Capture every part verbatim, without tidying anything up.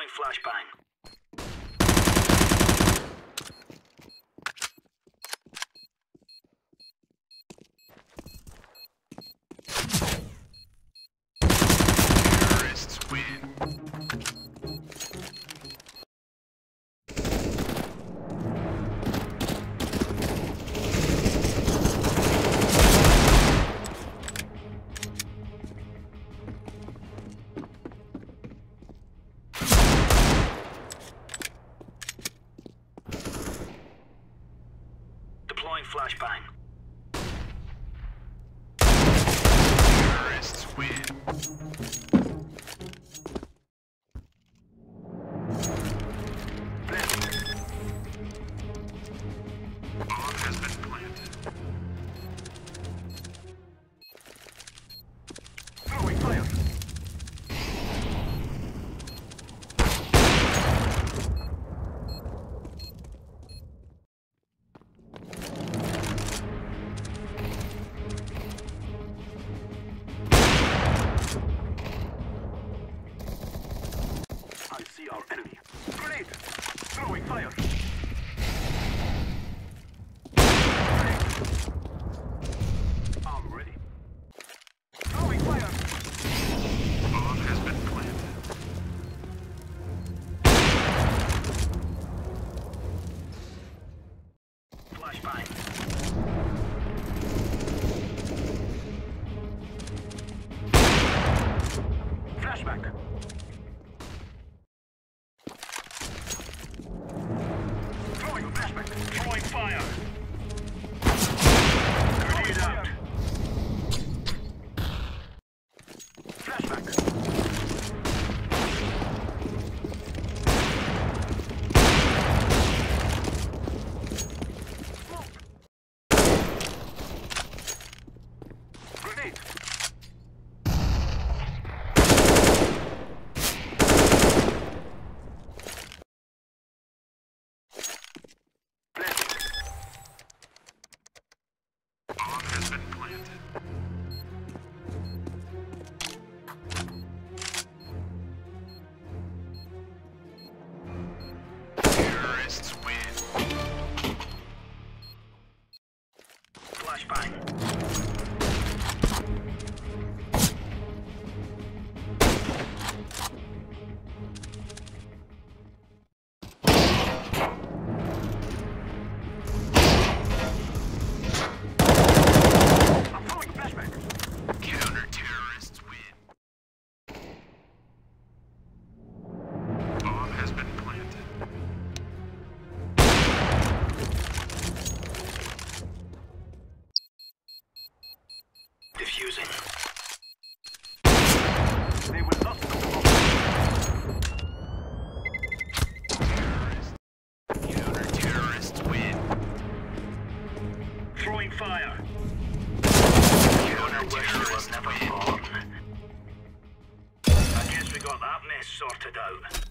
Deploying flashbang. Terrorists win. Deploying flashbang. Terrorists win. Bomb has been planted. Throwing fire. I see our enemy. Grenade! Throwing fire! I'm ready. Throwing fire! Bomb has been planted. Flashbang. Flashback. Throwing flashback. Throwing fire. Grenade out. Flashback. Grenade. Bomb has been planted. Terrorists win. Flashbang. I'm throwing flashbang. Counter-terrorists win. Bomb has been planted. Diffusing. They will not stop the bomb. Terrorists. Counter-terrorists win. Throwing fire. Counter-terrorists Never win. born. I guess we got that mess sorted out.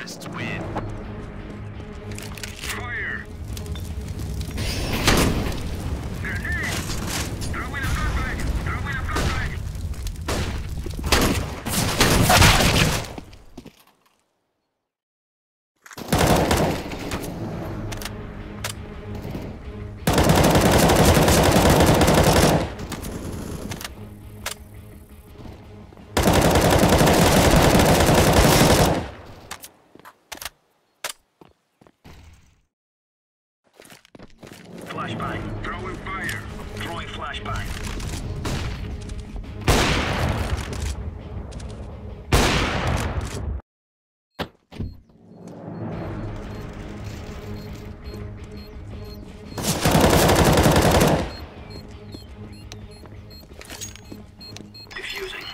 Counter-terrorists win. Fire! Grenade! Throw in a flashbang! Throw in a flashbang! Flashbang. Throwing fire. Throwing flashbang. Diffusing.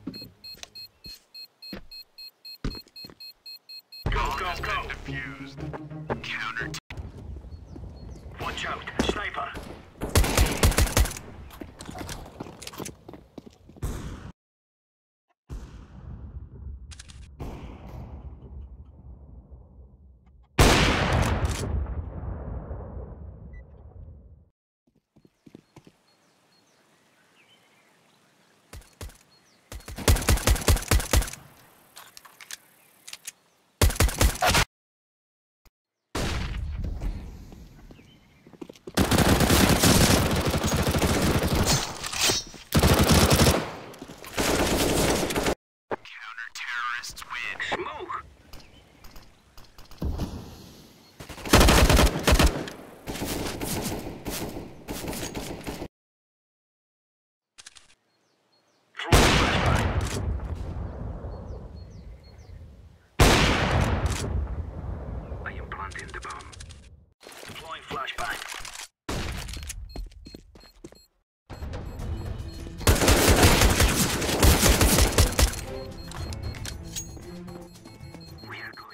Go, Bomb go, has go. been defused. Counter. Watch out. Sniper. Counter-terrorists win. Smoke. Throwing flashbang. I am planting the bomb. Deploying flashbang. We are going.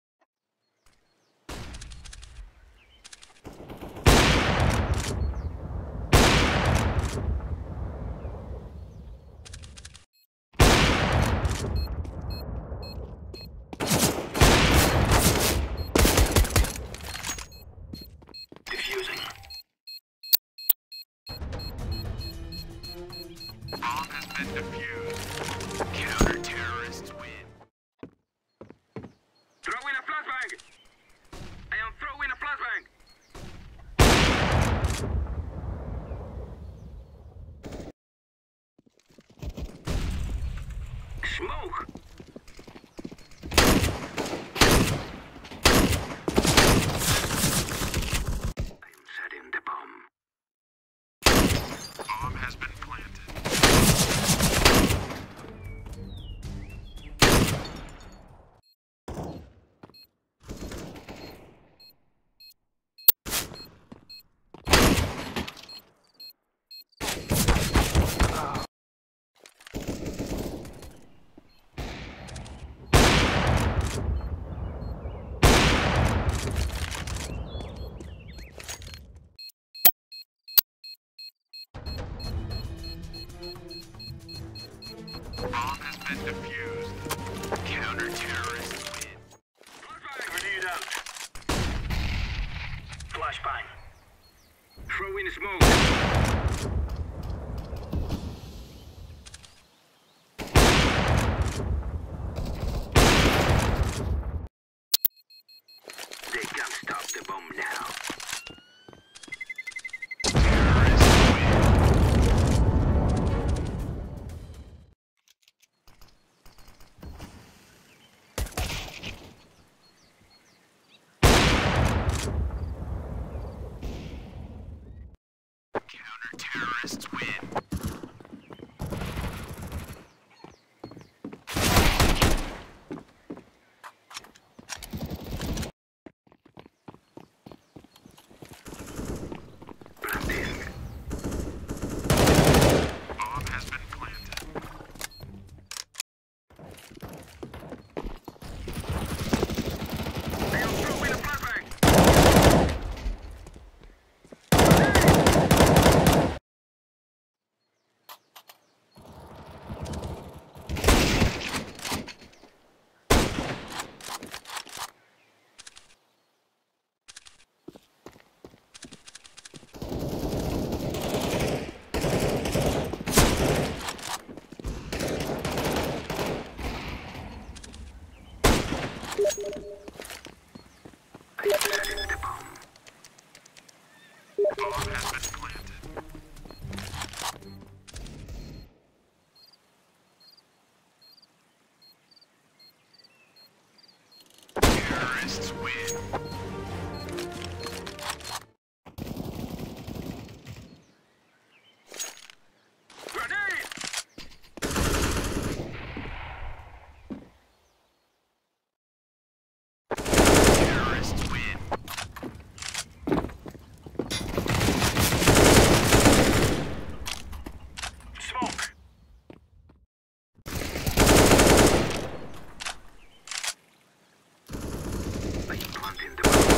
Diffusing. Bomb has been defused. Counter-terrorists win. Throw in a flashbang. I am throwing a flashbang. Smoke. I am setting the bomb. Bomb has been planted. Bomb has been defused. Counter-terrorists win. Flashbang. Grenade out. Flashbang. Throw in smoke. They can't stop the bomb now. Counter Bomb has been planted. Terrorists win. Grenade! Terrorists win. Smoke! I'm planting the bomb.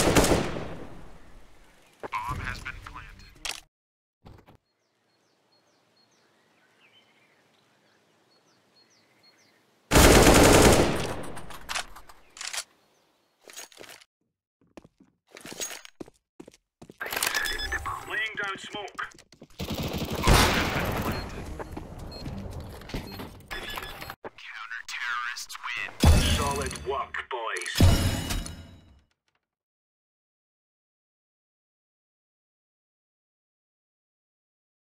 Bomb has been planted. I'm setting the bomb. Laying down smoke. Bomb has been planted. Counter-terrorists win. Solid work, boys.